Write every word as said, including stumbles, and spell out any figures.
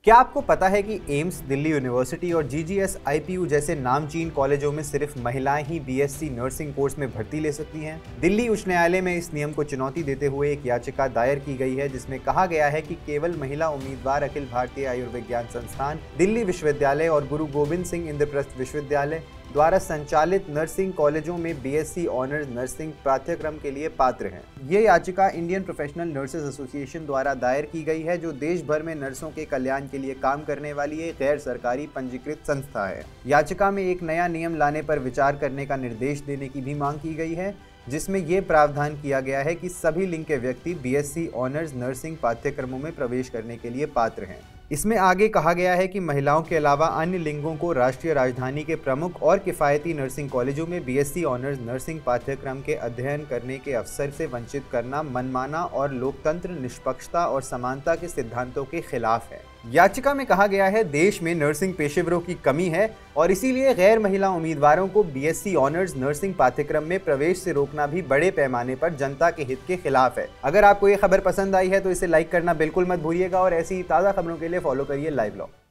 क्या आपको पता है कि एम्स, दिल्ली यूनिवर्सिटी और G G S I P U जैसे नामचीन कॉलेजों में सिर्फ महिलाएं ही B S C nursing course में भर्ती ले सकती हैं? दिल्ली उच्च न्यायालय में इस नियम को चुनौती देते हुए एक याचिका दायर की गई है जिसमें कहा गया है कि केवल महिला उम्मीदवार अखिल भारतीय आयुर्विज्ञान संस्थान, दिल्ली विश्वविद्यालय और गुरु गोविंद सिंह इंद्रप्रस्थ विश्वविद्यालय द्वारा संचालित नर्सिंग कॉलेजों में B S C honours nursing पाठ्यक्रम के लिए पात्र हैं। ये याचिका इंडियन प्रोफेशनल नर्सेज एसोसिएशन द्वारा दायर की गई है, जो देश भर में नर्सों के कल्याण के लिए काम करने वाली एक गैर सरकारी पंजीकृत संस्था है। याचिका में एक नया नियम लाने पर विचार करने का निर्देश देने की भी मांग की गई है, जिसमें यह प्रावधान किया गया है कि सभी लिंग के व्यक्ति B S C honours nursing पाठ्यक्रमों में प्रवेश करने के लिए पात्र हैं। इसमें आगे कहा गया है कि महिलाओं के अलावा अन्य लिंगों को राष्ट्रीय राजधानी के प्रमुख और किफ़ायती नर्सिंग कॉलेजों में B S C honours nursing पाठ्यक्रम के अध्ययन करने के अवसर से वंचित करना मनमाना और लोकतंत्र, निष्पक्षता और समानता के सिद्धांतों के खिलाफ है। याचिका में कहा गया है, देश में नर्सिंग पेशेवरों की कमी है और इसीलिए गैर महिला उम्मीदवारों को B S C honours nursing पाठ्यक्रम में प्रवेश से रोकना भी बड़े पैमाने पर जनता के हित के खिलाफ है। अगर आपको ये खबर पसंद आई है तो इसे लाइक करना बिल्कुल मत भूलिएगा और ऐसी ही ताज़ा खबरों के लिए फॉलो करिए लाइव लॉ।